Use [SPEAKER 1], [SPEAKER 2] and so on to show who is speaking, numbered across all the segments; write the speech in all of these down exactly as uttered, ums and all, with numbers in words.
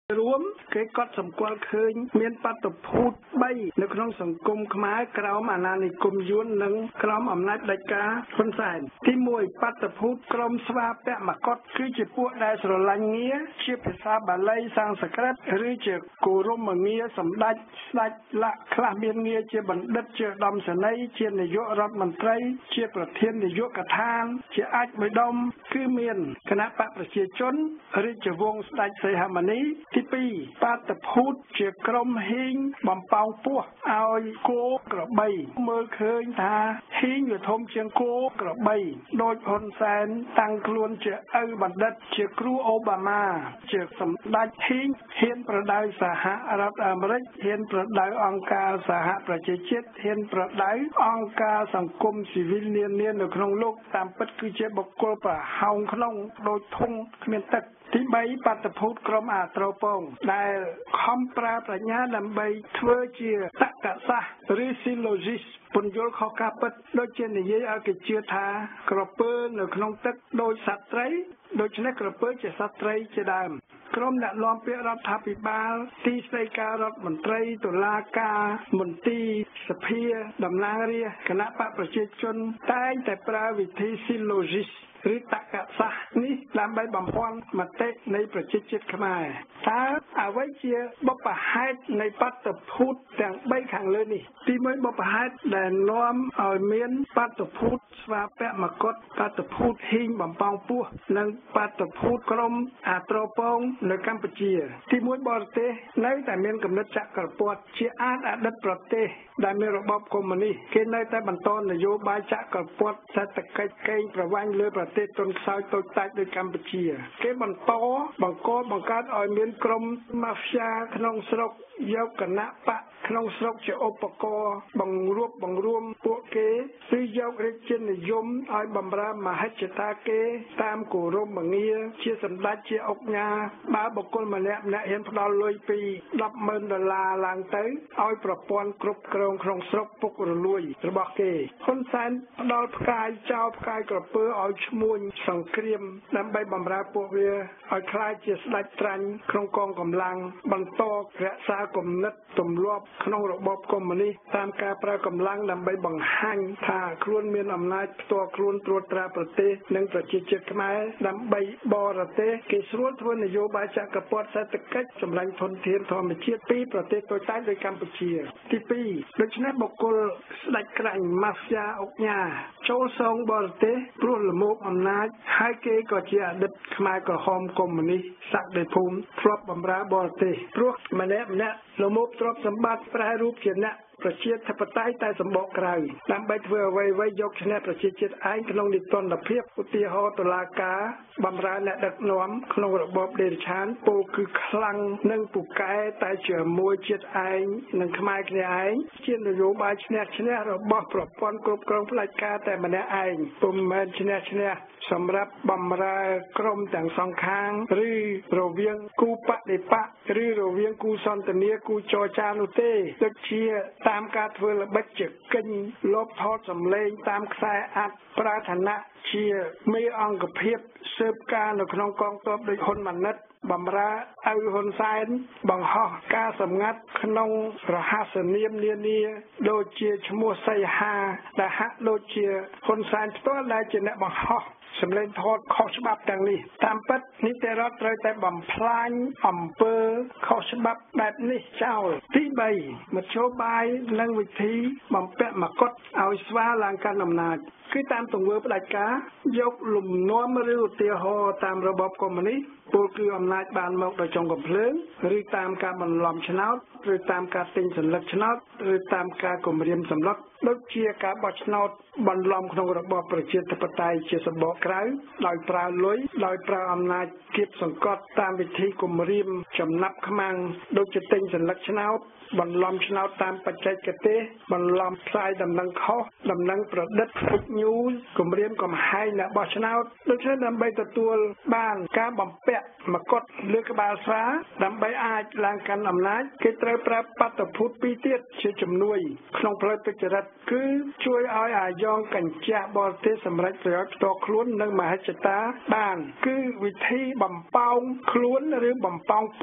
[SPEAKER 1] រួមគេកត់សម្គាល់ឃើញមានបាតុភូតបីនៅក្នុងសង្គមខ្មែរក្រោមអាណានិគមយួននិងក្រោមអំណាចផ្ដាច់ការហ៊ុនសែនទីមួយបាតុភូតក្រុមស្វាពៈមកុដគឺជាពួកដែលស្រឡាញ់ងារជាភាសាបាលីសំស្ក្រឹតឬជាគោរមងារសម្ដេចស្ដេចលក្ខខ្លះមានងារជាបណ្ឌិតជាឧត្តមសេនីយ៍ជានាយករដ្ឋមន្ត្រីជាប្រធាននាយកដ្ឋានជាអាចបិដុំគឺមានគណៈបកប្រជាជនរាជវង្សស្ដេចសីហមុនីទីពីរបាតុភូតជាក្រុមហ៊ីងបំពងពោះឲ្យគោក្របីមើលឃើញថាហ៊ីងវាធំជាងគោក្របីដោយហ៊ុនសែនតាំងខ្លួនជាឪបណ្ឌិតជាគ្រូអូបាម៉ាជាសម្ដេចហ៊ីងហ៊ានប្រដៅសហរដ្ឋអាមេរិកហ៊ានប្រដៅអង្គការសហប្រជាជាតិហ៊ានប្រដៅអង្គការសង្គមស៊ីវិលនានានៅក្នុងលោកតាមពិតគឺជាបុគ្គលប្រហោងក្នុងដោយធំគ្មានទឹកទីបីបាតុភូតក្រុមអាត្រូពងដែលខំប្រើប្រាជ្ញាដើម្បីធ្វើជាតក្កសាស្ត្រឬ syllogism ពន្យល់ខុសការពិតដូចជានិយាយឲ្យគេជឿថាក្រពើនៅក្នុងទឹកដោយសត្វត្រីដូច្នេះក្រពើជាសត្វត្រីជាដើមក្រុមអ្នកនាំពាក្យរដ្ឋាភិបាលទីស្តីការរដ្ឋមន្ត្រីតុលាការមន្ទីរសភាតំណាងរាស្ត្រគណៈបកប្រជាជនតែងតែប្រើវិធី syllogismឬតក្កសាស្ត្រនេះដើម្បីបំភាន់មតិនៃប្រជាជាតិខ្មែរតើអ្វីជាបុព្វហេតុនៃបាតុភូតទាំងបីខាងលើនេះទីមួយបុព្វហេតុដែលនាំឲ្យមានបាតុភូតស្វាពៈមកុដបាតុភូតហ៊ីងបំពងពោះនិងបាតុភូតក្រុមអាត្រូពងនៅកម្ពុជាទីមួយបរទេសនៅតែមានគំនិតចក្រពត្តិជាអាចអតីតប្រទេសដែលមានរបបកុម្មុយនីសគេនៅតែបន្តនយោបាយចក្រពត្តិសេដ្ឋកិច្ចកេងប្រវ័ញ្ចលើប្រទេសទុនខ្សោយតូចតាចដូចកម្ពុជាគេបន្តបង្កបង្កើតឲ្យមានក្រុមម៉ាហ្វ្យាក្នុងស្រុកយកគណៈបកក្នុងស្រុកជាឧបករណ៍បង្រួបបង្រួមពួកគេគឺយករាជានិយមឲ្យបំរើមហិច្ឆតាគេតាមគោរមងារជាសម្ដេចជាអុកញ៉ាបើបុគ្គលម្នាក់ម្នាក់ហ៊ានផ្ដល់លុយពីដប់ម៉ឺនដុល្លារឡើងទៅឲ្យប្រព័ន្ធគ្រប់គ្រងក្នុងស្រុកពុករលួយរបស់គេហ៊ុនសែនផ្ដល់ផ្កាយចោលផ្កាយក្រពើឲ្យឈ្មួញសង្គ្រាមដើម្បីបំរើពួកវាឲ្យខ្លាចជាស្ដេចត្រាញ់ក្នុងកងកម្លាំងបន្តរក្សាគំនិតទម្លាប់ក្នុងរបបកុម្មុយនីសតាមការប្រើកម្លាំងដើម្បីបង្ហាញថាខ្លួនមានអំណាចផ្ទាល់ខ្លួនត្រួតត្រាប្រទេសនិងប្រជាជាតិខ្មែរដើម្បីបរទេសគេស្រួលធ្វើនយោបាយចក្រពត្តិសេដ្ឋកិច្ចចម្រាញ់ធនធានធម្មជាតិពីប្រទេសតូចតាចដូចកម្ពុជាទីពីរដូច្នេះបុគ្គលស្ដេចក្រាញ់ម៉ាហ្វ្យាអុកញ៉ាចូលសងបរទេសព្រោះលមោបអំណាចហើយគេក៏ជាអតីតខ្មែរក្រហមកុម្មុយនីសសក្តិភូមិធ្លាប់បម្រើបរទេសព្រោះម្នាក់ម្នាក់លមោបទ្រព្យសម្បត្តិប្រែរូបជាអ្នកប្រជាធិបតេយ្យតែសម្បកក្រៅដើម្បីធ្វើអ្វីៗយកឈ្នះប្រជាជាតិឯងក្នុងនីតិរដ្ឋភាពឧទាហរណ៍តុលាការបម្រើអ្នកដឹកនាំក្នុងរបបដេរឆានពោលគឺខ្លាំងនិងពូកែតែជាមួយជាតិឯងនិងខ្មែរគ្នាឯងជានយោបាយឈ្នះឈ្នះរបស់ប្រព័ន្ធគ្រប់គ្រងផ្ដាច់ការតែម្នាក់ឯងពុំមែនឈ្នះឈ្នះសម្រាប់បម្រើក្រុមទាំងសងខាងឬរវាងគូបដិបកឬរវាងគូសន្ទនាគូចរចានោះទេដូចជាតាមការធ្វើល្បិចជាកិញលបថតសម្លេងតាមខ្សែអាត់ប្រាថ្នាជាមេអង្គភាពស៊ើបការនៅក្នុងកងទ័ពដូចហ៊ុនម៉ាណិតបំរើឲ្យហ៊ុនសែនបង្ហោះការសម្ងាត់ក្នុងរហស្សនាមនានាដូចជាឈ្មោះសីហាដែលហាក់ដូចជាហ៊ុនសែនផ្ទាល់ដែលជាអ្នកបង្ហោះសម្លេងថតខុសច្បាប់ទាំងនេះតាមពិតនីតិរដ្ឋត្រូវតែបំផ្លាញអំពើខុសច្បាប់បែបនេះចោលទីបីមធ្យោបាយនិងវិធីបំពាក់មកុដឲ្យស្វាឡើងកាន់អំណាចគឺតាមទង្វើផ្ដាច់ការយកលំនាំឬឧទាហរណ៍តាមរបបកុម្មុយនីសពលគឺអំណាចបានមកដោយចុងកំភ្លើងឬតាមការបន្លំឆ្នោតឬតាមការទិញសន្លឹកឆ្នោតឬតាមការគំរាមសម្លុតដូចជាការបោះឆ្នោតបន្លំក្នុងរបបប្រជាធិបតេយ្យជាសម្បកក្រៅដោយប្រើលុយដោយប្រើអំណាចគៀបសង្កត់តាមវិធីគំរាមចំណាប់ខ្មាំងដូចជាទិញសន្លឹកឆ្នោតបន្លំឆ្នោតតាមបច្ចេកទេសបន្លំផ្សាយដំណឹងខុសដំណឹងប្រឌិត fake news គំរាមកំហែងអ្នកបោះឆ្នោតដូច្នេះដើម្បីទទួលបានការបំពាក់មកុដលើក្បាលស្វាដើម្បីអាចឡើងកាន់អំណាចគេត្រូវប្រើបាតុភូតពីរទៀតជាជំនួយក្នុងផ្លូវទុច្ចរិតគឺជួយឲ្យអាយ៉ងកញ្ចក់បរទេសសម្រេចប្រយោជន៍ផ្ទាល់ខ្លួននិងមហិច្ឆតាបានគឺវិធីបំពងខ្លួនឬបំពងពោះ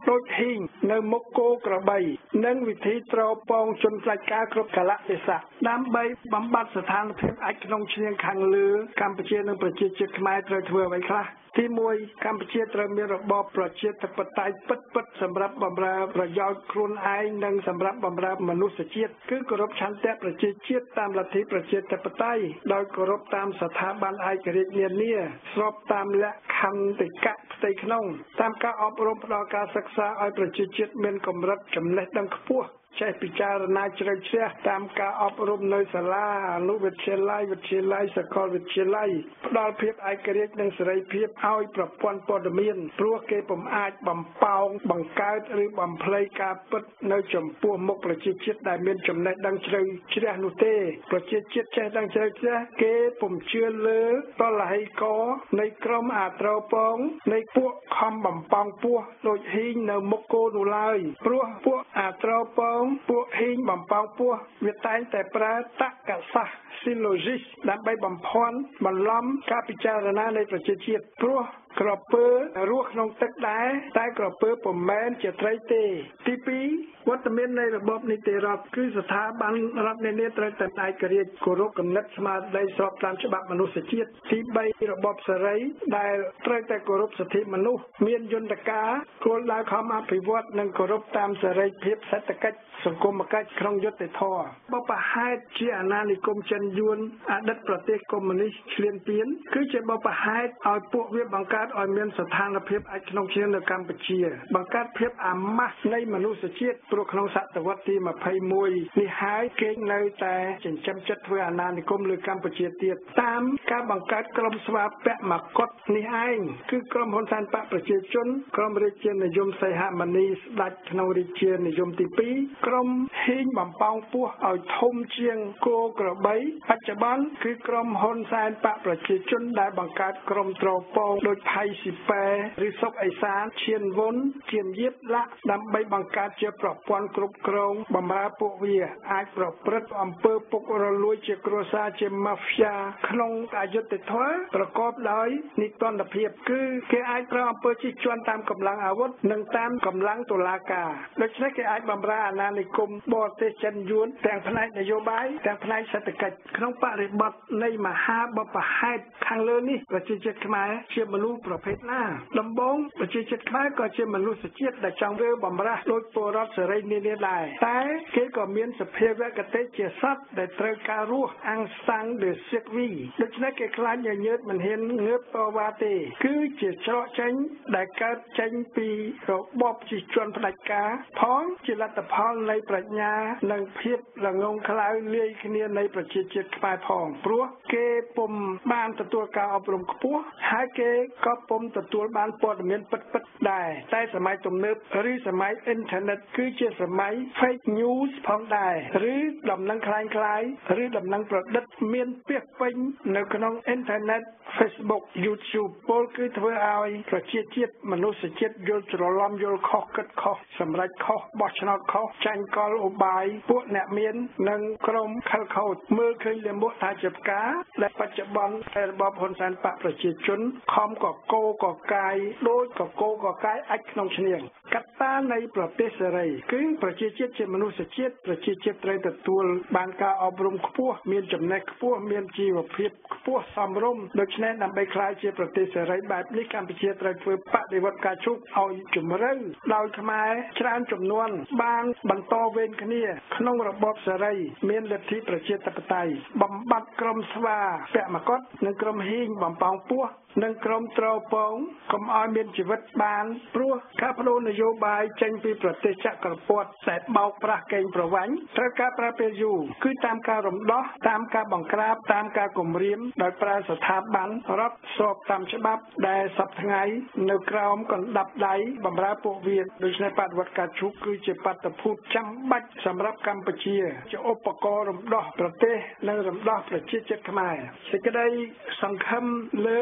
[SPEAKER 1] ដូចហ៊ីងនៅមុខគោក្របីនិងវិធីត្រពងជន់ផ្លាច់ការគ្រប់កលៈទេសៈដើម្បីបំបត្តិស្ថានភាពអាចក្នុងឈ្នាងខាងលើកម្ពុជានិងប្រជាជាតិខ្មែរត្រូវធ្វើអ្វីខ្លះទីមួយកម្ពុជាត្រូវមានរបបប្រជាធិបតេយ្យពិតពិតសម្រាប់បម្រើប្រយោជន៍ខ្លួនឯងនិងសម្រាប់បម្រើមនុស្សជាតិគឺគោរពឆន្ទៈប្រជាជាតិតាមលទ្ធិប្រជាធិបតេយ្យដោយគោរពតាមស្ថាប័នឯករាជ្យនានាស្របតាមលក្ខន្តិកៈផ្ទៃក្នុងតាមការអប់រំផ្តល់ការសិក្សាឲ្យប្រជាជាតិមានកម្រិតចំណេះដឹងខ្ពស់ចេះពិចារណាជ្រៅជ្រះតាមការអប់រំនៅសាលាអនុវិទ្យាល័យវិទ្យាល័យសាកលវិទ្យាល័យផ្ដល់ភាពឯករាជ្យនិងសេរីភាពឲ្យប្រព័ន្ធព័ត៌មានព្រោះគេពុំអាចបំផោងបង្កើតឬបំភ្លៃការពិតនៅចំពោះមុខប្រជាជាតិដែលមានចំណេះដឹងជ្រៅជ្រះនោះទេប្រជាជាតិចេះដឹងជ្រៅជ្រះគេពុំជឿលើតលហិកនៃក្រុមអាត្រោពងនៃពួកខំបំផោងពោះដូចហ៊ីងនៅមុខគោនោះឡើយព្រោះពួកអាត្រោពងពួកហ៊ីងបំផោងពោះវាតែងតែប្រើតក្កសាស្ត្រ syllogism ដើម្បីបំភាន់បន្លំការពិចារណានៃប្រជាជាតិព្រោះក្រពើរស់ក្នុងទឹកដែរតែក្រពើពុំមែនជាត្រីទេទីពីរវត្តមាននៃរបបនីតិរដ្ឋគឺស្ថាប័នរដ្ឋនានាត្រូវតែឯករាជ្យគោរពគំនិតស្មារតីស្របតាមច្បាប់មនុស្សជាតិទីបីរបបសេរីដែលត្រូវតែគោរពសិទ្ធិមនុស្សមានយន្តការគោលដៅខំអភិវឌ្ឍនិងគោរពតាមសេរីភាពសេដ្ឋកិច្ចសង្គមគិច្ចក្នុងយុត្តិធម៌បបហេតុជាអាណានិគមចិនយួនអតីតប្រទេសកុម្មុយនីសឈ្លានពានគឺជាបបហេតុឲ្យពួកវាបង្កើតឲ្យមានស្ថានភាពអាចក្នុងឈាននៅកម្ពុជាបង្កើតភាពអាម៉ាស់នៃមនុស្សជាតិព្រោះក្នុងសតវត្សទីម្ភៃមួយនេះហើយគេនៅតែចិញ្ចឹមចិត្តធ្វើអាណានិគមលើកម្ពុជាទៀតតាមការបង្កើតក្រុមស្វាពៈមកុដនេះឯងគឺក្រុមហ៊ុនសែនបកប្រជាជនក្រុមរាជានិយមសីហមុនីស្ដេចក្នុងរាជានិយមទីពីរក្រុមហ៊ីងបំប៉ោងពោះឲ្យធំជាងគោក្របីបច្ចុប្បន្នគឺក្រុមហ៊ុនសែនបកប្រជាជនដែលបង្កើតក្រុមត្រពងដោយផៃស៊ីប៉ែឬសុកអេសានឈៀនវុនឈៀនយៀបឡាក់ដើម្បីបង្កើតជាប្រព័ន្ធគ្រប់គ្រងបម្រើពួកវាអាចប្រព្រឹត្តអំពើពុករលួយជាគ្រួសារជាម៉ាហ្វយ៉ាក្នុងអយុត្តិធម៌ប្រកបដោយនីតិរដ្ឋភាពគឺគេអាចប្រើអំពើជិះជាន់តាមកម្លាំងអាវុធនិងតាមកម្លាំងតុលាការដូច្នេះគេអាចបម្រើអាណានិគមបរទេសចិនយួនទាំងផ្នែកនយោបាយទាំងផ្នែកសេដ្ឋកិច្ចក្នុងបរិបទនៃមហាបបហេតុខាងលើនេះប្រជាជាតិខ្មែរជាមនុស្សប្រភេទណាដំបូងប្រជាជាតិខ្មែរក៏ជាមនុស្សជាតិដែលចង់រើបម្រាស់ដោយពលរដ្ឋសេរីនានាដែរតែគេក៏មានសភាវគតិជាសត្វដែលត្រូវការរស់អាំងសាំងដឺសៀកវីដូច្នេះគេខ្លាចញញើតមិនហ៊ានងើបតវ៉ាទេគឺជាច្រកចេញដែលកើតចេញពីរបបជិះជាន់ផ្ដាច់ការផងជាលទ្ធផលនៃប្រាជ្ញានិងភាពល្ងងខ្លៅលាយគ្នានៃប្រជាជាតិខ្មែរផងព្រោះគេពុំបានទទួលការអប់រំខ្ពស់ហើយគេក៏ពុំទទួលបានព័ត៌មានពិតៗដែរតែសម័យទំនើបឬសម័យអ៊ីនធឺណិតគឺជាសម័យ fake news ផងដែរឬដំណឹងคล้ายៗឬដំណឹងប្រឌិតមានពាសពេញនៅក្នុងអ៊ីនធឺណិត Facebook YouTube ពលគឺធ្វើឲ្យប្រជាជាតិមនុស្សជាតិយល់ច្រឡំយល់ខុសគិតខុសសម្រេចខុសបោះឆ្នោតខុសចាញ់កលឧបាយពួកអ្នកមាននិងក្រុមខិលខូចមើលឃើញលំមុខថាជាផ្កាដែលបច្ចុប្បន្នរបបហ៊ុនសែនបកប្រជាជនខំកកោកកាយដូចកកោកកាយអាចក្នុងឈ្នាងកត្តានៃប្រទេសសេរីគឺប្រជាជាតិជាមនុស្សជាតិប្រជាជាតិត្រូវទទួលបានការអប់រំខ្ពស់មានចំណេះខ្ពស់មានជីវភាពខ្ពស់សមរម្យដូច្នេះដើម្បីក្លាយជាប្រទេសសេរីបែបនេះកម្ពុជាត្រូវធ្វើបដិវត្តការជោគឲ្យជំរឿនដោយខ្មែរច្រើនចំនួនបានបន្តវេនគ្នាក្នុងរបបសេរីមានលទ្ធិប្រជាធិបតេយ្យបំបត្តិក្រុមស្វាពៈមកុដនិងក្រុមហ៊ីងបំប៉ោងពោះនិងក្រុមត្រពងកុំឲ្យមានជីវិតបានព្រោះការបដូរនយោបាយចេញពីប្រទេសចក្រពត្តិតែបោកប្រាស់កេងប្រវ័ញ្ចត្រូវការប្រើពេលយូរគឺតាមការរំដោះតាមការបង្ក្រាបតាមការគំរាមដោយប្រើស្ថាប័នរដ្ឋស្របតាមច្បាប់ដែលសពថ្ងៃនៅក្រោមកណ្ដាប់ដៃបម្រើពួកវាដូច្នេះបដិវត្តការជោគគឺជាបាតុភូតចាំបាច់សម្រាប់កម្ពុជាជាឧបករណ៍រំដោះប្រទេសនិងរំដោះប្រជាជាតិខ្មែរសេចក្តីសង្ឃឹមលើប្រជា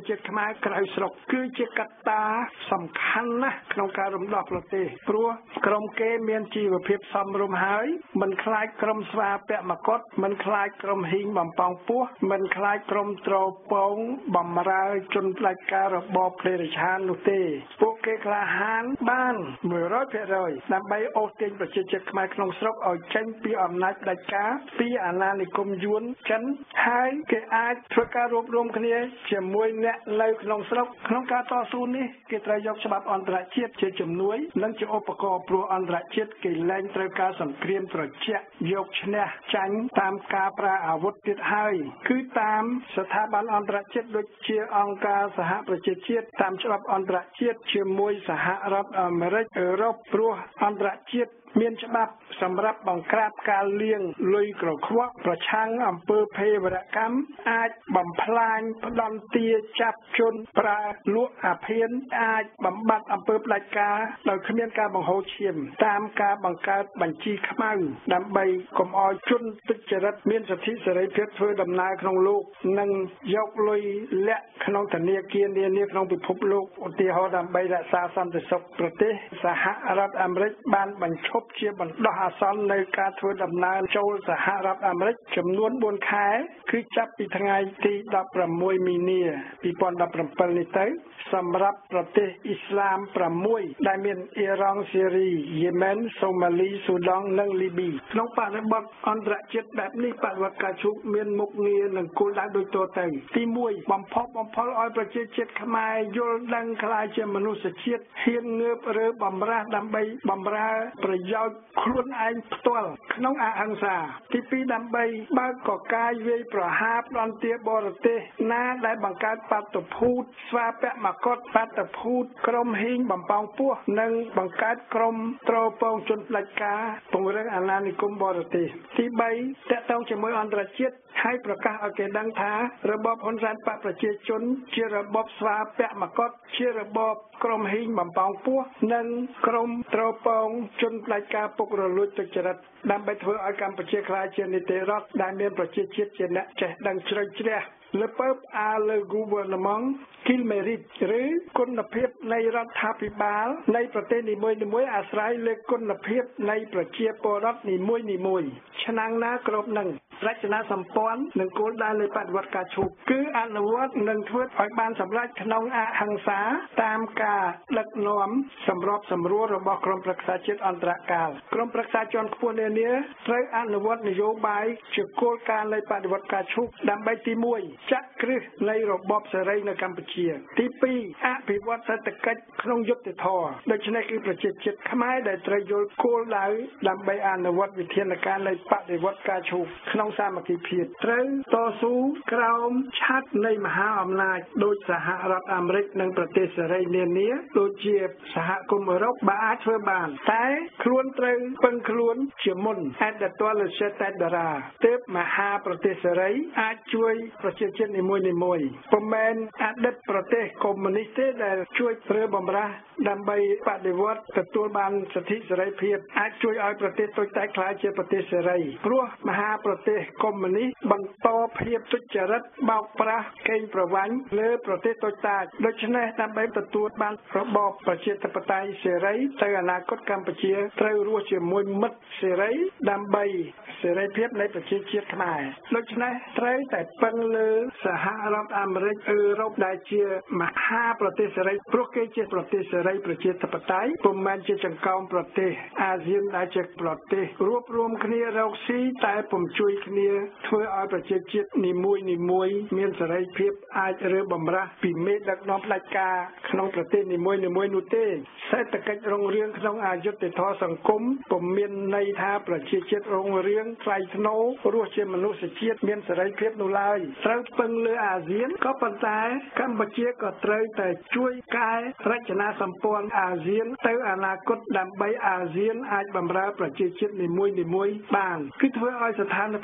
[SPEAKER 1] ជាតិខ្មែរក្រៅស្រុកគឺជាកត្តាសំខាន់ណាស់ក្នុងការរំដោះប្រទេសព្រោះក្រុមគេមានជីវភាពសមរម្យហើយមិនខ្លាចក្រុមស្វាពាក់មកុដមិនខ្លាចក្រុមហ៊ីងបំប៉ោងពោះមិនខ្លាចក្រុមត្រពងបំរើជនផ្ដាច់ការរបបភ្លេរឆាននោះទេពួកគេក្លាហានបាន មួយរយភាគរយ ដើម្បីអូសទាញប្រជាជាតិខ្មែរក្នុងស្រុកឲ្យចេញពីអំណាចផ្ដាច់ការពីអាណានិគមយួនចិនហើយគេអាចធ្វើការរួបរวมគ្នាជាមួយអ្នកនៅក្នុងស្រុកក្នុងការតស៊ូនេះគេត្រូវយកច្បាប់អន្តរជាតិជាជំនួយនិងជាឧបករណ៍ព្រោះអន្តរជាតិគេលែងត្រូវការសង្គ្រាមត្រជាក់យកឈ្នះចាញ់តាមការប្រើអាវុធទៀតហើយគឺតាមស្ថាប័នអន្តរជាតិដូចជាអង្គការសហប្រជាជាតិតាមច្បាប់អន្តរជាតិជាមួយសហរដ្ឋអាមេរិកអឺរ៉ុបព្រោះអន្តរជាតិមានច្បាប់សម្រាប់បង្ក្រាបការលាងលុយក្រខ្វក់ប្រឆាំងអំពើភេរវកម្មអាចបំផ្លាញផ្ដន់ទាចាប់ជនប្រើលក់អាភៀនអាចបំបត្តិអំពើផ្ដាច់ការដោយគ្មានការបង្ហូរឈាមតាមការបង្កើតបញ្ជីខ្មៅដើម្បីកុំឲ្យជនទុច្ចរិតមានសិទ្ធិសេរីភាពធ្វើដំណើរក្នុងលោកនិងយកលុយលាក់ក្នុងធនាគារនានាក្នុងពិភពលោកឧទាហរណ៍ដើម្បីរក្សាសន្តិសុខប្រទេសសហរដ្ឋអាមេរិកបានបញ្ឈប់ជាបណ្ដោះអាសន្ននៅការធ្វើដំណើរចូលសហរដ្ឋអាមេរិកចំនួនបួនខែគឺចាប់ពីថ្ងៃទីដប់ប្រាំមួយមីនាពីរពាន់ដប់ប្រាំbảyនេះទៅសម្រាប់ប្រទេសអ៊ីស្លាមប្រាំមួយដែលមានអ៊ីរ៉ង់ស៊េរីយេម៉ែនសូម៉ាលីស៊ូដង់និងលីប៊ីក្នុងបរិបទអន្តរជាតិបែបនេះបដិវត្តការជូកមានមុខងារនិងគោលដៅដូចតទៅទីមួយបំផុសបំផុលឲ្យប្រជាជាតិខ្មែរយល់ដឹងខ្លាចជាមនុស្សជាតិហ៊ានងើបរើបំរាស់ដើម្បីបំរើប្រយោជន៍ខ្លួនឯងផ្ទាល់ក្នុងអហិង្សាទីពីរដើម្បីបើកកកាយវាយប្រហារផ្ដន់ទាបរទេសណាដែលបង្កើតបាតុភូតស្វាពាក់មកុដបាតុភូតក្រុមហ៊ីងបំប៉ោងពោះនិងបង្កើតក្រុមត្រពងជនផ្ដាច់ការពង្រឹងអាណានិគមបរទេសទីបីតកតងជាមួយអន្តរជាតិហើយប្រកាសឲ្យគេដឹងថារបបហ៊ុនសែនបកប្រជាជនជារបបស្វាពាក់មកុដជារបបក្រុមហ៊ីងបំប៉ោងពោះនិងក្រុមត្រពងជនផ្ដាច់ការពុករលួយទុច្ចរិតដើម្បីធ្វើឲ្យកម្ពុជាក្លាយជានីតិរដ្ឋដែលមានប្រជាជាតិជាអ្នកចេះដឹងជ្រៅជ្រះLe peuple a le gouvernement qu'il mérite ឬគុណភាពនៃរដ្ឋាភិបាលនៃប្រទេសនីមួយៗអាស្រ័យលើគុណភាពនៃប្រជាពលរដ្ឋនីមួយៗឆ្នាំណាគ្រប់នឹងរចនាសម្ព័ន្ធនិងគោលដៅនៃបដិវត្តការឈូកគឺអនុវត្តនិងធ្វើឲ្យបានសម្រេចក្នុងអហិង្សាតាមការដឹកនាំសម្របសម្រួលរបស់ក្រុមប្រឹក្សាជាតិអន្តរកាលក្រុមប្រឹក្សាជាន់ខ្ពស់នានាត្រូវអនុវត្តនយោបាយជាគោលការណ៍នៃបដិវត្តការឈូកដើម្បីទីមួយចាក់គ្រឹះនៃរបបសេរីនៅកម្ពុជាទីពីរអភិវឌ្ឍសេដ្ឋកិច្ចក្នុងយុត្តិធម៌ដូច្នេះគឺប្រជាជាតិខ្មែរដែលត្រូវយល់គោលដៅដើម្បីអនុវត្តវិធានការនៃបដិវត្តការឈូកក្នុងសាមគ្គីភាពត្រូវតស៊ូក្រោមឆ័ត្រនៃមហាអំណាចដោយសហរដ្ឋអាមេរិកនិងប្រទេសសេរីនានាដូចជាសហគមន៍អឺរ៉ុបបើអាចធ្វើបានតែខ្លួនត្រូវពឹងខ្លួនជាមុន at the toilet at the ra ទើបមហាប្រទេសសេរីអាចជួយប្រជាជាតិនីមួយនីមួយពុំមែនអតីតប្រទេសកុម្មុយនីសទេដែលជួយព្រើបំរាស់ដើម្បីបដិវត្តទទួលបានសិទ្ធិសេរីភាពអាចជួយឲ្យប្រទេសតូចតាចក្លាយជាប្រទេសសេរីព្រោះមហាប្រទេសកុម្មុយនីសបន្តភាពទុច្ចរិតបោកប្រាស់កេងប្រវ័ញ្ចលើប្រទេសតូចតាចដូច្នេះដើម្បីទទួលបានរបបប្រជាធិបតេយ្យសេរីទៅអនាគតកម្ពុជាត្រូវរស់ជាមួយមិត្តសេរីដើម្បីសេរីភាពនៃប្រជាជាតិខ្មែរដូច្នេះត្រូវតែពឹងលើសហរដ្ឋអាមេរិកអឺរ៉ុបដែលជាមហាប្រទេសសេរីព្រោះគេជាប្រទេសសេរីប្រជាធិបតេយ្យពុំមែនជាចង្កោមប្រទេសអាស៊ានដែលជាប្រទេសរួបរวมគ្នារកស៊ីតែពុំជួយគ្នាធ្វើឲ្យប្រជាជាតិនីមួយនីមួយមានសេរីភាពអាចរើបំរាស់ពីមេដឹកនាំផ្ដាច់ការក្នុងប្រទេសនីមួយនីមួយនោះទេសេដ្ឋកិច្ចរុងរឿងក្នុងអយុត្តិធម៌សង្គមពុំមានន័យថាប្រជាជាតិរុងរឿងថ្លៃថ្នូររស់ជាមនុស្សជាតិមានសេរីភាពនោះឡើយត្រូវពឹងលើអាស៊ានក៏ប៉ុន្តែកម្ពុជាក៏ត្រូវតែជួយកែរចនាសម្ព័ន្ធអាស៊ានទៅអនាគតដើម្បីអាស៊ានអាចបម្រើប្រជាជាតិនីមួយនីមួយបានគឺធ្វើឲ្យស្ថានភាព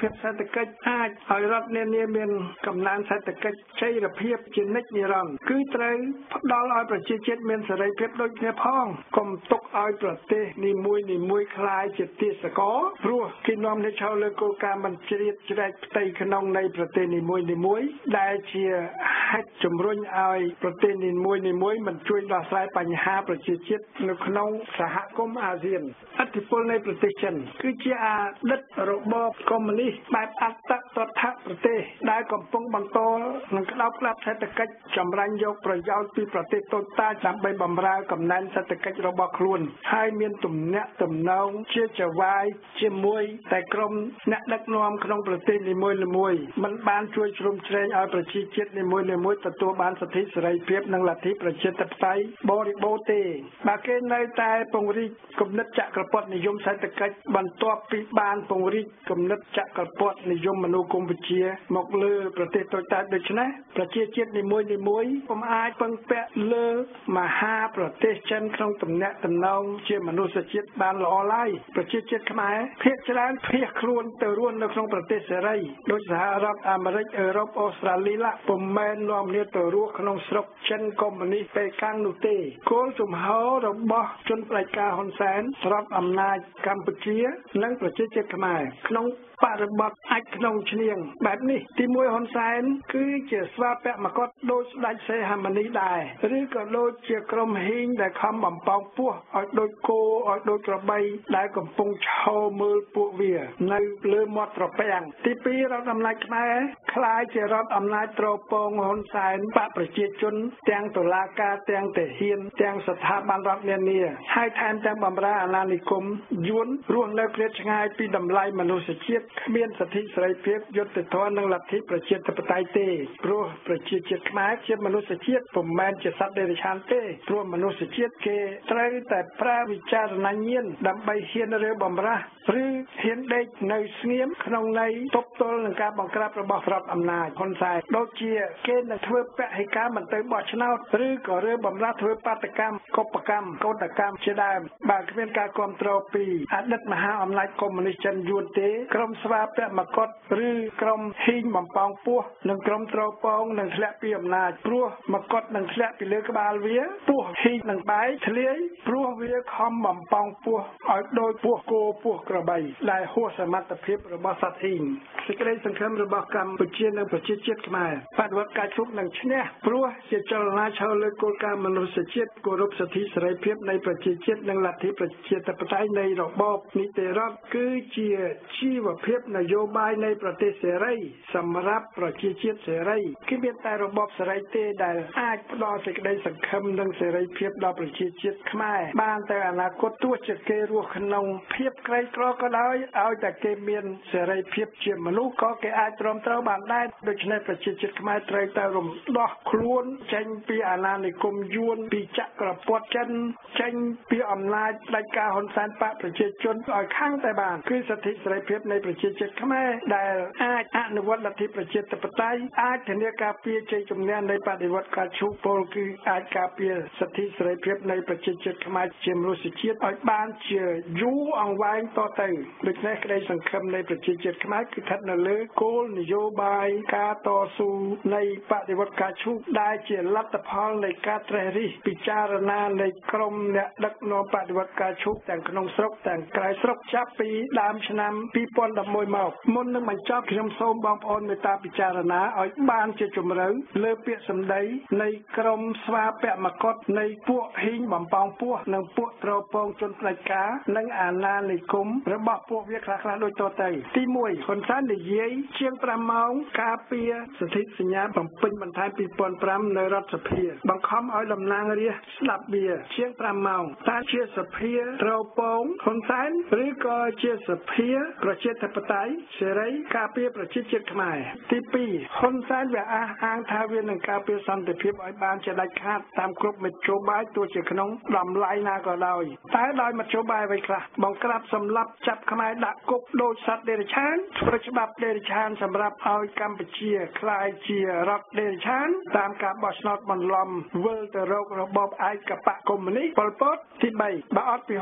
[SPEAKER 1] ភាពសេដ្ឋកិច្ចអាចឲ្យរដ្ឋនានាមានកំណើនសេដ្ឋកិច្ចចីរភាពជានិច្ចនិរន្តរ៍គឺត្រូវផ្ដល់ឲ្យប្រជាជាតិមានសេរីភាពដូចគ្នាផងកុំទុកឲ្យប្រទេសនីមួយនីមួយคล้ายជាទេសកលព្រោះគេនាំនេះចូលលើគោលការណ៍បញ្ជ្រាបជ្រែកផ្ទៃក្នុងនៃប្រទេសនីមួយនីមួយដែលជាហេតុជំរុញឲ្យប្រទេសនីមួយនីមួយមិនជួយដោះស្រាយបញ្ហាប្រជាជាតិនៅក្នុងសហគមន៍អាស៊ានឥទ្ធិពលនៃប្រទេសចិនគឺជាអតីតរបបកុម្មុយនីសបែបអត្តតថប្រទេសដែលកំពុងបន្តនឹងក្តោបក្តាប់សេដ្ឋកិច្ចចម្រាញ់យកប្រយោជន៍ពីប្រទេសតូចតាចដើម្បីបម្រើកំណែនសេដ្ឋកិច្ចរបស់ខ្លួនហើយមានទំនាក់ទំនងជាចវាយជាមួយតែក្រុមអ្នកដឹកនាំក្នុងប្រទេសនីមួយៗមិនបានជួយជ្រោមជ្រែងឲ្យប្រជាជាតិនីមួយៗទទួលបានសិទ្ធិសេរីភាពនិងលទ្ធិប្រជាធិបតេយ្យបរិបូរណ៍ទេបើគេនៅតែពង្រីកគំនិតចក្រពត្តិនិយមសេដ្ឋកិច្ចបន្ទាប់ពីបានពង្រីកគំនិតចក្រពត្តិនិយមមនោគមវិជ្ជាមកលើប្រទេសតូចតាចដូច្នេះប្រជាជាតិនីមួយៗពុំអាចពឹងពាក់លើមហាប្រទេសចិនក្នុងទំនាក់ទំនងជាមនុស្សជាតិបានល្អឡើយប្រជាជាតិខ្មែរភាគច្រើនភៀសខ្លួនទៅរស់នៅក្នុងប្រទេសសេរីដូចសហរដ្ឋអាមេរិកអឺរ៉ុបអូស្ត្រាលីឡាពុំមែននាំគ្នាទៅរស់ក្នុងស្រុកចិនកុម្មុយនីសប៉េកាំងនោះទេគោលជំហររបស់ជនផ្ដាច់ការហ៊ុនសែនរដ្ឋអំណាចកម្ពុជានិងប្រជាជាតិខ្មែរក្នុងបរិបទអាចក្នុងឈ្នៀងបែបនេះទីមួយហ៊ុនសែនគឺជាស្វាពៈមកុដដូចស្ដេចសីហមុនីដែរឬក៏ដូចជាក្រុមហ៊ីងដែលខំបំពងពោះឲ្យដូចគោឲ្យដូចក្របីដែលកំពុងឈរមើលពួកវានៅលើមាត់ត្រពាំងទីពីររដ្ឋអំណាចខ្មែរខ្លាយជារដ្ឋអំណាចត្រពងហ៊ុនសែនបកប្រជាជនទាំងតុលាការទាំងទាហានទាំងស្ថាប័នរដ្ឋនានាហើយថែមទាំងបម្រើអាណានិគមយួនរស់នៅឃ្លាតឆ្ងាយពីតម្លៃមនុស្សជាតិគ្មានសិទ្ធិសេរីភាពយុត្តិធម៌និងលទ្ធិប្រជាធិបតេយ្យទេព្រោះប្រជាជាតិខ្មែរជាមនុស្សជាតិពុំមែនជាសត្វដេរឆានទេព្រោះមនុស្សជាតិគេត្រូវតែប្រើវិចារណញ្ញាណដើម្បីហ៊ានរើបម្រាស់ឬហ៊ានដេកនៅស្ងៀមក្នុងន័យទប់ទល់នឹងការបង្ក្រាបរបស់រដ្ឋអំណាចហ៊ុនសែនដូចជាគេនឹងធ្វើពហិការមិនទៅបោះឆ្នោតឬក៏រើបម្រាស់ធ្វើបាតកម្មកុបកម្មកោតកម្មជាដើមបើគ្មានការគ្រប់គ្រងពីអតីតមហាអំណាចកុម្មុយនីសចិនយួនទេក្រុមស្វាពៈមកុដឬក្រុមហ៊ីងបំពងពោះនិងក្រុមត្រពងនឹងធ្លាក់ពីអំណាចព្រោះមកុដនឹងធ្លាក់ពីលើក្បាលវាពោះហ៊ីងនឹងបែកធ្លាយព្រោះវាខំបំពងពោះឲ្យដូចពោះគោពោះក្របីដែលហួសសមត្ថភាពរបស់សត្វហ៊ីងសេចក្តីសង្ឃឹមរបស់កម្ពុជានិងប្រជាជាតិខ្មែរបដិវត្តការជោគនឹងឈ្នះព្រោះជាចលនាឈរលើគោលការណ៍មនុស្សជាតិគោរពសិទ្ធិសេរីភាពនៃប្រជាជាតិនិងលទ្ធិប្រជាធិបតេយ្យនៃរបបនីតិរដ្ឋគឺជាជីវភាពនយោបាយនៃប្រទេសសេរីសម្រាប់ប្រជាជាតិសេរីគឺមានតែរបបសេរីទេដែលអាចផ្ដល់សេចក្តីសង្ឃឹមនិងសេរីភាពដល់ប្រជាជាតិខ្មែរបានទៅអនាគតទោះជាគេរស់ក្នុងភាពក្រីក្រក៏ដោយឲ្យតែគេមានសេរីភាពជាមនុស្សក៏គេអាចទ្រាំទ្របានដែរដូច្នេះប្រជាជាតិខ្មែរត្រូវតែរំដោះខ្លួនចេញពីអាណានិគមយួនពីចក្រពត្តិចិនចេញពីអំណាចផ្ដាច់ការហ៊ុនសែនបកប្រជាជនឲ្យខាងតែបានគឺសិទ្ធិសេរីភាពនៃប្រជាជាតិខ្មែរដែលអាចអនុវត្តលទ្ធិប្រជាធិបតេយ្យអាចធានាការពារជ័យជំនះនៃបដិវត្តការឈូពលគឺអាចការពារសិទ្ធិសេរីភាពនៃប្រជាជាតិខ្មែរជាមនុស្សជាតិឲ្យបានជាយូរអង្វែងតទៅដូច្នេះក្តីសង្ឃឹមនៃប្រជាជាតិខ្មែរគឺស្ថិតនៅលើគោលនយោបាយការតស៊ូនៃបដិវត្តការឈូដែលជាលទ្ធផលនៃការត្រេះរិះពិចារណានៃក្រមអ្នកដឹកនាំបដិវត្តការឈូទាំងក្នុងស្រុកទាំងក្រៅស្រុកចាប់ពីដើមឆ្នាំពីរពាន់ដប់មួយមកមុននឹងបញ្ចប់ខ្ញុំសូមបងប្អូនមេត្តាពិចារណាឲ្យបានជាជម្រៅលើពាក្យសម្ដីនៃក្រមស្វាពៈមកុដនៃពួកហ៊ីងបំពងពោះនិងពួកត្រពងជនផ្ដាច់ការនិងអាណានិគមរបស់ពួកវាខ្លះៗដូចតទៅទីមួយហ៊ុនសែននិយាយជាងប្រាំម៉ោងការពារសិទ្ធិសញ្ញាបំពេញបន្ថែមពីរពាន់ប្រាំនៅរដ្ឋសភាបង្ខំឲ្យតំណាងរាស្ត្រស្ដាប់វាជាងប្រាំម៉ោងតើជាសភាត្រពងហ៊ុនសែនឬក៏ជាសភាប្រជាធិបតេយ្យសេរីការពារប្រជាជាតិខ្មែរទីពីរហ៊ុនសែនវាអះអាងថាវានឹងការពារសន្តិភាពឲ្យបានជាដាច់ខាតតាមគ្រប់មធ្យោបាយទោះជាក្នុងតម្លៃណាក៏ដោយតែដោយមធ្យោបាយអ្វីខ្លះបង្ក្រាបសម្លាប់ចាប់ខ្មែរដាក់គុកដោយសត្វដេរឆានធ្វើច្បាប់ដេរឆានសម្រាប់ឲ្យកម្ពុជាក្លាយជារដ្ឋដេរឆានតាមការបោះឆ្នោតបន្លំវិលទៅរករបបឯកបកកុម្មុយនីសប៉ុលពតទីបីបើអត់ពីហ៊ុនសែន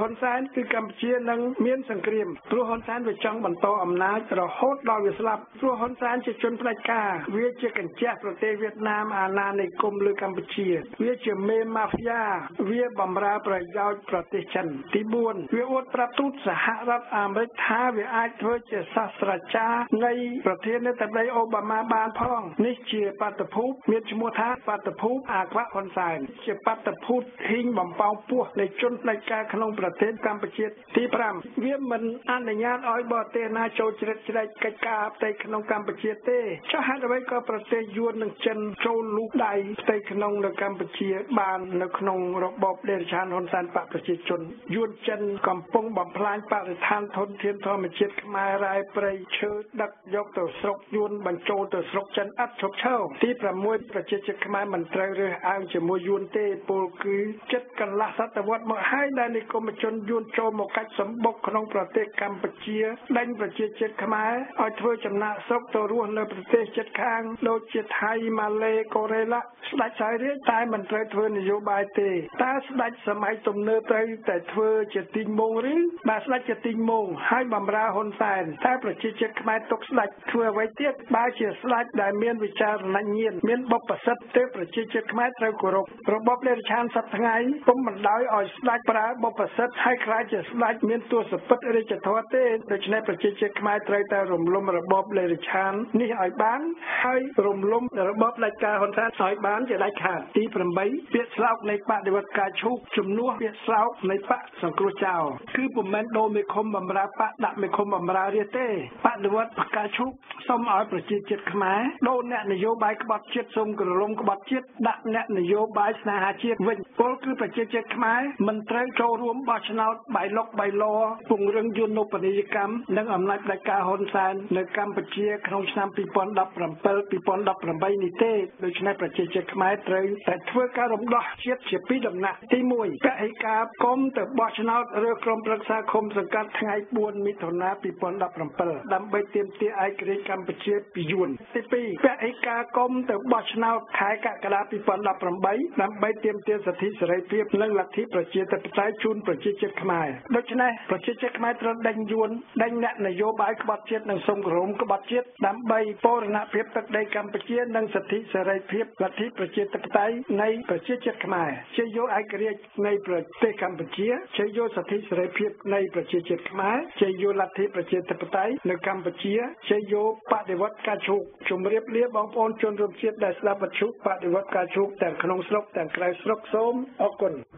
[SPEAKER 1] គឺកម្ពុជានឹងមានសង្គ្រាមព្រោះហ៊ុនសែនវាចង់បន្តអំណាចរហូតដល់វាស្លាប់ព្រោះហ៊ុនសែនជាជនផ្ដាច់ការវាជាកញ្ចក់ប្រទេសវៀតណាមអាណានិគមលើកម្ពុជាវាជាមេម៉ាហ្វីយ៉ាវាបំរើប្រយោជន៍ប្រទេសចិនទីបួនវាអួតប្រាប់ទូតសហរដ្ឋអាមេរិកថាវាអាចធ្វើជាសាស្ត្រាចារ្យនៃប្រធានាធិបតីអូបាម៉ាបានផងនេះជាបាតុភូតមានឈ្មោះថាបាតុភូតអាក្រក់ហ៊ុនសែនជាបាតុភូតហ៊ីងបំផោងពោះនៃជនផ្ដាច់ការក្នុងប្រទេសកម្ពុជាទីប្រាំវាមិនអនុញ្ញាតឲ្យបរទេសណាចូលជ្រៀតជ្រែកកិច្ចការផ្ទៃក្នុងកម្ពុជាទេចុះហេតុអ្វីក៏ប្រទេសយួននិងចិនចូលលូកដៃផ្ទៃក្នុងនៅកម្ពុជាបាននៅក្នុងរបបដេរឆានហ៊ុនសែនបកប្រជាជនយួនចិនកំពុងបំផ្លាញបរិស្ថានធនធានធម្មជាតិខ្មែររ៉ែព្រៃឈើដឹកយកទៅស្រុកយួនបញ្ចូលទៅស្រុកចិនឥតឈប់ឈរទីប្រាំមួយប្រជាជាតិខ្មែរមិនត្រូវរើសអើងជាមួយយួនទេពលគឺចិត្តកន្លះសតវត្សមកហើយដែលនិគមជនយួនចូលមកកាច់សម្បុកក្នុងប្រទេសកម្ពុជាដេញប្រជាជាតិខ្មែរឲ្យធ្វើចំណាក់ស្រុកទៅរស់នៅប្រទេសជិតខាងដូចជាថៃម៉ាឡេកូរ៉េឡាស្ដេចសោយរាជតែមិនត្រូវធ្វើនយោបាយទេតើស្ដេចសម័យទំនើបត្រូវតែធ្វើជាទីងមងឬបើស្ដេចជាទីងមងហើយបំរើហ៊ុនសែនតែប្រជាជាតិខ្មែរទុកស្ដេចធ្វើអ្វីទៀតបើជាស្ដេចដែលមានវិចារណញ្ញាណមានបុព្វសិទ្ធិទេប្រជាជាតិខ្មែរត្រូវគោរពរបបដេរឆានសប្តាហ៍ថ្ងៃពុំបណ្ដោយឲ្យស្ដេចប្រើបុព្វសិទ្ធិហើយខ្លាចជាស្ដេចមានទស្សពិតរាជធម៌ទេដូច្នេះប្រជាជាតិខ្មែរត្រូវតែរំលំរបបដេរឆាននេះឲ្យបានហើយរំលំរបបផ្ដាច់ការហ៊ុនសែនឲ្យបានជាដាច់ខាតទីប្រាំបីពាក្យស្លោកនៃបដិវត្តការឈូកជំនួសពាក្យស្លោកនៃបកសង្គ្រោះចោលគឺពុំមែនដូរមេឃុំបំរើបកដាក់មេឃុំបំរើរាជទេបដិវត្តការឈូកសូមឲ្យប្រជាជាតិខ្មែរដូរអ្នកនយោបាយក្បត់ជាតិសូមក្រឡុំក្បត់ជាតិដាក់អ្នកនយោបាយស្នេហាជាតិវិញពលគឺប្រជាជាតិខ្មែរមិនត្រូវចូលរួមបោះឆ្នោតបៃលុកបៃលរពង្រឹងយន្តពាណិជ្ជកម្មនិងអំណាចផ្ដាច់ការហ៊ុនសែននៅកម្ពុជាក្នុងឆ្នាំពីរពាន់ដប់ប្រាំពិល ពីរពាន់ដប់ប្រាំបីនេះទេដូច្នេះប្រជាជាតិខ្មែរត្រូវតែធ្វើការរំដោះជាតិជាពីរដំណាក់ទីមួយពហិការគុំទៅបោះឆ្នោតឬក្រុមប្រឹក្សាឃុំសង្កាត់ថ្ងៃបួនមិថុនាពីរពាន់ដប់ប្រាំពិលដើម្បីទាមទារឯករាជ្យកម្ពុជាពីយួនទីពីរពហិការគុំទៅបោះឆ្នោតខែកក្កដាពីរពាន់ដប់ប្រាំបីដើម្បីទាមទារសិទ្ធិសេរីភាពនិងលទ្ធិប្រជាធិបតេយ្យជូនប្រជាជាតិខ្មែរដូច្នេះប្រជាជាតិខ្មែរត្រូវដេញយួនដេញអ្នកនយោបាយក្បត់ជាតិនិងសង្គ្រោះក្បត់ជាតិដើម្បីបូរណភាពទឹកដីកម្ពុជានិងសិទ្ធិសេរីភាពលទ្ធិប្រជាធិបតេយ្យនៃប្រជាជាតិខ្មែរជាយកឯករាជ្យនៃប្រទេសកម្ពុជាជាយកសិទ្ធិសេរីភាពនៃប្រជាជាតិខ្មែរជាយកលទ្ធិប្រជាធិបតេយ្យនៅកម្ពុជាជាយកបដិវត្តការឈូកជម្រាបលាបងប្អូនជនរួមជាតិដែលស្ដាប់វិទ្យុបដិវត្តការឈូកទាំងក្នុងស្រុកទាំងក្រៅស្រុកសូមអរគុណ